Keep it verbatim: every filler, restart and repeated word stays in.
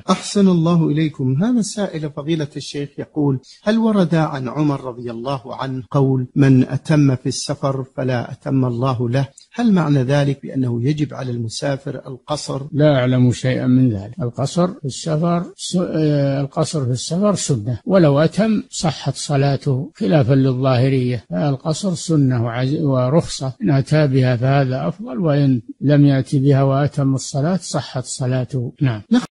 أحسن الله إليكم. هذا السائل فضيلة الشيخ يقول: هل ورد عن عمر رضي الله عنه قول من أتم في السفر فلا أتم الله له؟ هل معنى ذلك بأنه يجب على المسافر القصر؟ لا أعلم شيئا من ذلك. القصر في السفر القصر في السفر سنة، ولو أتم صحت صلاته خلافا للظاهرية. القصر سنة ورخصة، إن أتى بها فهذا أفضل، وإن لم يأتي بها وأتم الصلاة صحت صلاته. نعم.